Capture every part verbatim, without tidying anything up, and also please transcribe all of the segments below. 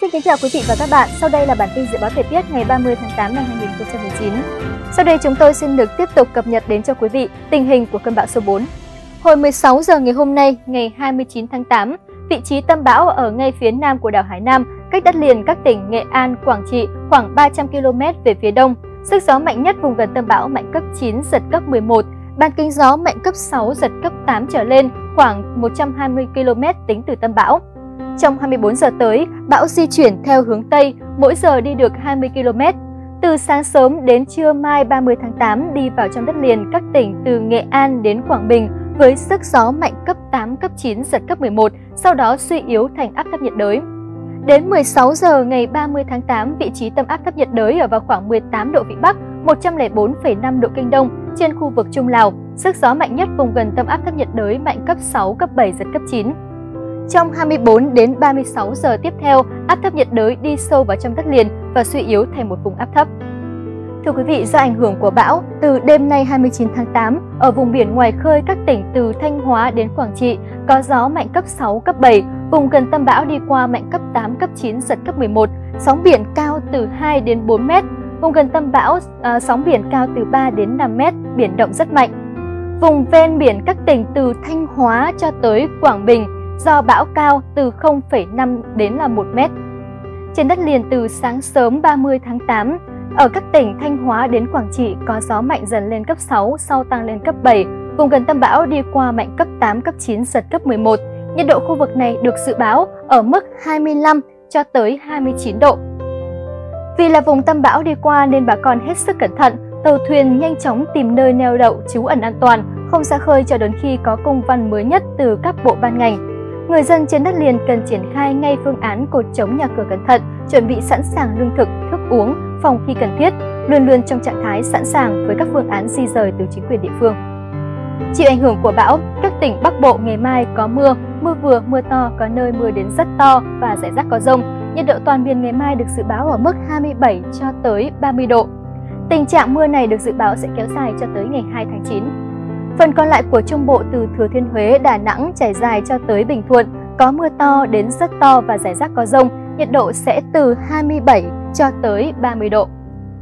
Xin kính chào quý vị và các bạn. Sau đây là bản tin dự báo thời tiết ngày ba mươi tháng tám năm hai nghìn không trăm mười chín. Sau đây chúng tôi xin được tiếp tục cập nhật đến cho quý vị tình hình của cơn bão số bốn. Hồi mười sáu giờ ngày hôm nay, ngày hai mươi chín tháng tám, vị trí tâm bão ở ngay phía nam của đảo Hải Nam, cách đất liền các tỉnh Nghệ An, Quảng Trị khoảng ba trăm ki lô mét về phía đông. Sức gió mạnh nhất vùng gần tâm bão mạnh cấp chín, giật cấp mười một. Bán kính gió mạnh cấp sáu, giật cấp tám trở lên, khoảng một trăm hai mươi ki lô mét tính từ tâm bão. Trong hai mươi bốn giờ tới, bão di chuyển theo hướng Tây, mỗi giờ đi được hai mươi ki lô mét. Từ sáng sớm đến trưa mai ba mươi tháng tám đi vào trong đất liền các tỉnh từ Nghệ An đến Quảng Bình với sức gió mạnh cấp tám, cấp chín, giật cấp mười một, sau đó suy yếu thành áp thấp nhiệt đới. Đến mười sáu giờ ngày ba mươi tháng tám, vị trí tâm áp thấp nhiệt đới ở vào khoảng mười tám độ Vĩ Bắc, một trăm lẻ bốn phẩy năm độ Kinh Đông trên khu vực Trung Lào. Sức gió mạnh nhất vùng gần tâm áp thấp nhiệt đới mạnh cấp sáu, cấp bảy, giật cấp chín. Trong hai mươi bốn đến ba mươi sáu giờ tiếp theo, áp thấp nhiệt đới đi sâu vào trong đất liền và suy yếu thành một vùng áp thấp. Thưa quý vị, do ảnh hưởng của bão, từ đêm nay hai mươi chín tháng tám, ở vùng biển ngoài khơi các tỉnh từ Thanh Hóa đến Quảng Trị có gió mạnh cấp sáu, cấp bảy, vùng gần tâm bão đi qua mạnh cấp tám, cấp chín, giật cấp mười một, sóng biển cao từ hai đến bốn mét, vùng gần tâm bão à, sóng biển cao từ ba đến năm mét, biển động rất mạnh. Vùng ven biển các tỉnh từ Thanh Hóa cho tới Quảng Bình do bão cao từ không phẩy năm đến là một mét. Trên đất liền từ sáng sớm ba mươi tháng tám, ở các tỉnh Thanh Hóa đến Quảng Trị có gió mạnh dần lên cấp sáu, sau tăng lên cấp bảy, vùng gần tâm bão đi qua mạnh cấp tám, cấp chín, giật cấp mười một. Nhiệt độ khu vực này được dự báo ở mức hai mươi lăm cho tới hai mươi chín độ. Vì là vùng tâm bão đi qua nên bà con hết sức cẩn thận, tàu thuyền nhanh chóng tìm nơi neo đậu trú ẩn an toàn, không ra khơi cho đến khi có công văn mới nhất từ các bộ ban ngành. Người dân trên đất liền cần triển khai ngay phương án cột chống nhà cửa cẩn thận, chuẩn bị sẵn sàng lương thực, thức uống, phòng khi cần thiết, luôn luôn trong trạng thái sẵn sàng với các phương án di rời từ chính quyền địa phương. Chịu ảnh hưởng của bão, các tỉnh Bắc Bộ ngày mai có mưa, mưa vừa, mưa to, có nơi mưa đến rất to và rải rác có dông. Nhiệt độ toàn miền ngày mai được dự báo ở mức hai mươi bảy cho tới ba mươi độ. Tình trạng mưa này được dự báo sẽ kéo dài cho tới ngày hai tháng chín. Phần còn lại của Trung Bộ từ Thừa Thiên Huế, Đà Nẵng trải dài cho tới Bình Thuận có mưa to đến rất to và rải rác có dông, nhiệt độ sẽ từ hai mươi bảy cho tới ba mươi độ.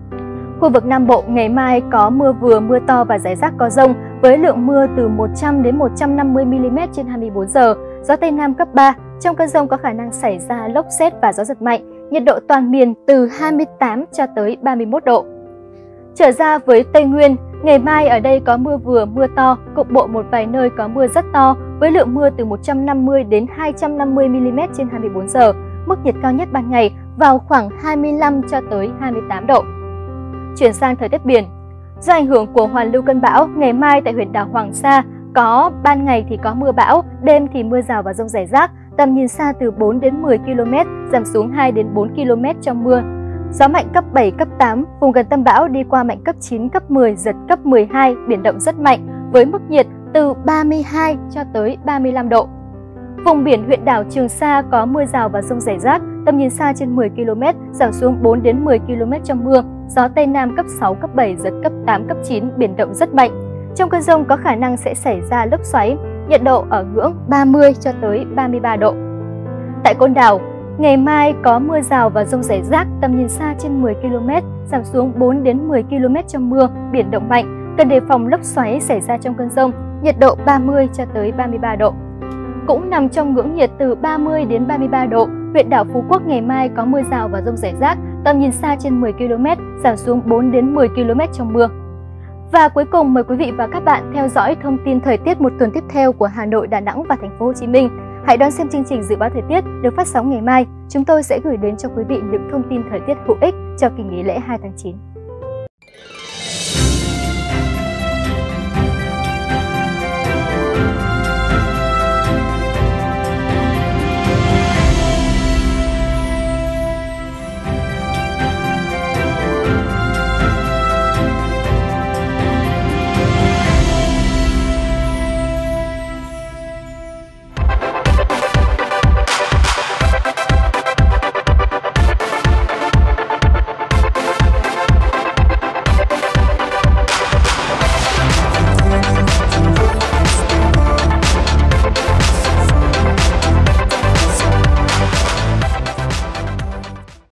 Khu vực Nam Bộ ngày mai có mưa vừa, mưa to và rải rác có dông với lượng mưa từ một trăm đến một trăm năm mươi mi li mét trên hai mươi bốn giờ, gió Tây Nam cấp ba, trong cơn dông có khả năng xảy ra lốc sét và gió giật mạnh, nhiệt độ toàn miền từ hai mươi tám cho tới ba mươi mốt độ. Trở ra với Tây Nguyên, ngày mai ở đây có mưa vừa, mưa to, cục bộ một vài nơi có mưa rất to với lượng mưa từ một trăm năm mươi đến hai trăm năm mươi mi li mét trên hai mươi bốn giờ, mức nhiệt cao nhất ban ngày vào khoảng hai mươi lăm cho tới hai mươi tám độ. Chuyển sang thời tiết biển. Do ảnh hưởng của hoàn lưu cơn bão, ngày mai tại huyện đảo Hoàng Sa có ban ngày thì có mưa bão, đêm thì mưa rào và dông rải rác, tầm nhìn xa từ bốn đến mười ki lô mét, giảm xuống hai đến bốn ki lô mét trong mưa. Gió mạnh cấp bảy, cấp tám, vùng gần tâm bão đi qua mạnh cấp chín, cấp mười, giật cấp mười hai, biển động rất mạnh với mức nhiệt từ ba mươi hai cho tới ba mươi lăm độ. Vùng biển huyện đảo Trường Sa có mưa rào và dông rải rác, tầm nhìn xa trên mười ki lô mét, giảm xuống bốn đến mười ki lô mét trong mưa. Gió Tây Nam cấp sáu, cấp bảy, giật cấp tám, cấp chín, biển động rất mạnh. Trong cơn dông có khả năng sẽ xảy ra lốc xoáy, nhiệt độ ở ngưỡng ba mươi cho tới ba mươi ba độ. Tại Côn Đảo, ngày mai có mưa rào và dông rải rác, tầm nhìn xa trên mười ki lô mét, giảm xuống bốn đến mười ki lô mét trong mưa, biển động mạnh, cần đề phòng lốc xoáy xảy ra trong cơn dông, nhiệt độ ba mươi cho tới ba mươi ba độ. Cũng nằm trong ngưỡng nhiệt từ ba mươi đến ba mươi ba độ, huyện đảo Phú Quốc ngày mai có mưa rào và dông rải rác, tầm nhìn xa trên mười ki lô mét, giảm xuống bốn đến mười ki lô mét trong mưa. Và cuối cùng mời quý vị và các bạn theo dõi thông tin thời tiết một tuần tiếp theo của Hà Nội, Đà Nẵng và Thành phố Hồ Chí Minh. Hãy đón xem chương trình dự báo thời tiết được phát sóng ngày mai. Chúng tôi sẽ gửi đến cho quý vị những thông tin thời tiết hữu ích cho kỳ nghỉ lễ hai tháng chín.